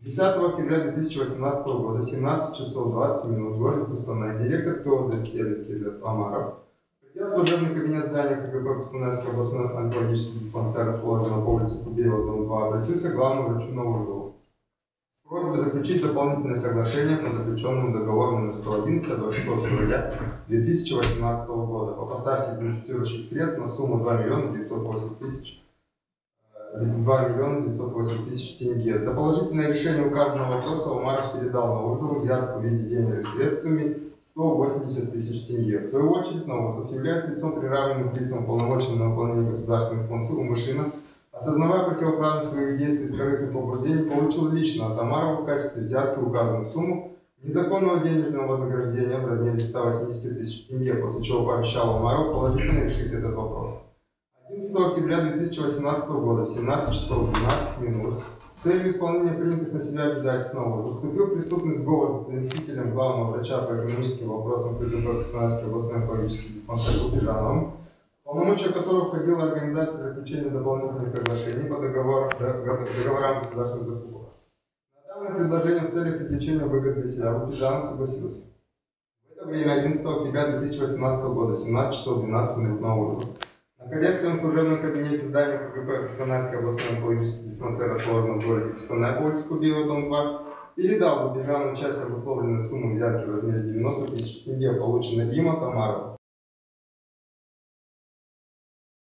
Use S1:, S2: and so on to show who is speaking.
S1: 10 октября 2018 года в 17 часов 20 минут в городе Кустанай директор ТО «Сервис» Амаров, придя в служебный кабинет здания КГП Кустанайский областной онкологический диспансер, расположенный по улице Кубеева, дом 2, обратился к главному врачу Новожилову с просьбой заключить дополнительное соглашение по заключенному договору номер 111 от 26 февраля 2018 года по поставке дезинфицирующих средств на сумму 2 908 тысяч тенге. За положительное решение указанного вопроса Умаров передал Новожилову взятку в виде денежных средств в сумме 180 тысяч тенге. В свою очередь, Новожилов, являясь лицом, приравненным к лицам, полномоченным на выполнение государственных функций, умышленно, осознавая противоправность своих действий из корыстных побуждений, получил лично от Амарова в качестве взятки указанную сумму незаконного денежного вознаграждения в размере 180 тысяч тенге, после чего пообещал Амарову положительно решить этот вопрос. 11 октября 2018 года в 17 часов 12 минут с целью исполнения принятых на себя обязательств Новожилова вступил в преступный сговор с заместителем главного врача по экономическим вопросам КГП Кустанайский областной онкологический диспансер Купижановым, полномочия которого входила организация заключения дополнительных соглашений по договорам государственных закупок. На данное предложение в целях привлечения выгод для себя Купижанов согласился. В это время 11 октября 2018 года в 17 часов 12 минут Новожилов, находясь в своем служебном кабинете здания КГП Кустанайский областной онкологический диспансер, расположенный в городе Кустанай по улице Кубеева, дом 2, передал Купижанову часть обусловленной суммы взятки в размере 90 тысяч тенге, полученной им от Амарова,